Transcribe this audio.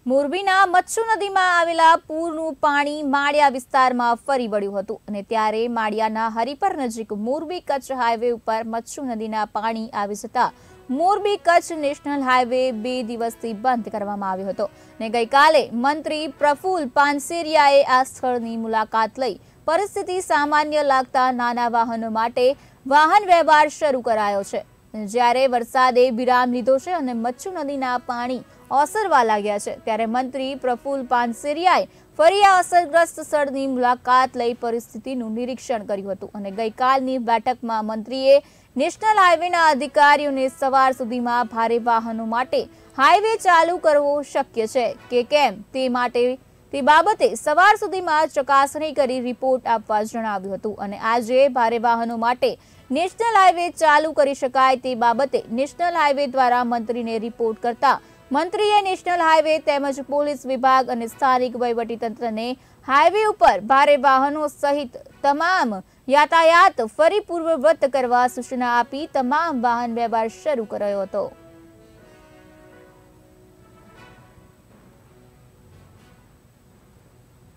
મોરબીના મચ્છુ નદીમાં આવેલા પૂરનું પાણી માળિયા વિસ્તારમાં ફરી વળ્યું હતું અને ત્યારે માળિયાના હરિપર નજીક મોરબી કચ્છ હાઈવે ઉપર મચ્છુ નદીના પાણી આવી જતા મોરબી કચ્છ નેશનલ હાઈવે 2 દિવસથી બંધ કરવામાં આવ્યો હતો અને ગઈકાલે મંત્રી પ્રફુલ પાનસેરિયાએ આ સ્થળની મુલાકાત લઈ પરિસ્થિતિ સામાન્ય લાગતા નાના વાહનો માટે વાહન વ્યવહાર શરૂ કરાયો છે। જ્યારે વરસાદે વિરામ લીધો છે અને મચ્છુ નદીના પાણી ઓસરવા લાગ્યા છે ત્યારે મંત્રી પ્રફુલ પાનસેરિયાએ ફરી આ અસરગ્રસ્ત સ્થળની મુલાકાત લઈ પરિસ્થિતિનું નિરીક્ષણ કર્યું હતું અને ગઈકાલની બેઠકમાં મંત્રીએ નેશનલ હાઈવેના અધિકારીઓને સવાર સુધીમાં ભારે વાહનો માટે હાઈવે ચાલુ કરવો શક્ય છે કે કેમ તે બાબતે સવાર સુધીમાં ચકાસણી કરી રિપોર્ટ આપવા જણાવ્યું હતું અને આજે ભારે વાહનો માટે નેશનલ હાઈવે ચાલુ કરી શકાય તે બાબતે નેશનલ હાઈવે દ્વારા મંત્રીને રિપોર્ટ કરતા મંત્રીએ નેશનલ હાઈવે તેમજ પોલીસ વિભાગ અને સ્થાનિક વહીવટીતંત્રને હાઈવે ઉપર ભારે વાહનો સહિત તમામ યાતાયાત ફરી પૂર્વવત કરવા સૂચના આપી તમામ વાહન વ્યવહાર શરૂ કરાયો હતો।